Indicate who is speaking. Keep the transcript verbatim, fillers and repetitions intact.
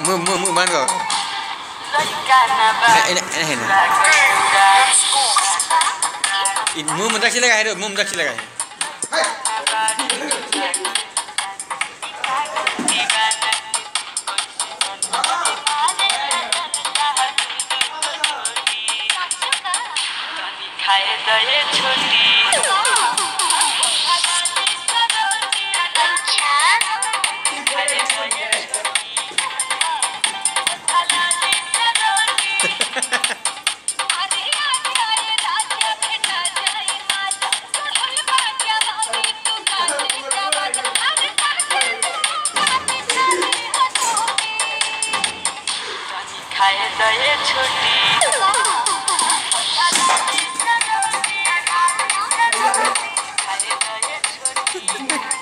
Speaker 1: मुंह मुंह मुंह बंद करो ini ini ini मुंह में दक्षिण लगा है मुंह में दक्षिण लगा है छोटी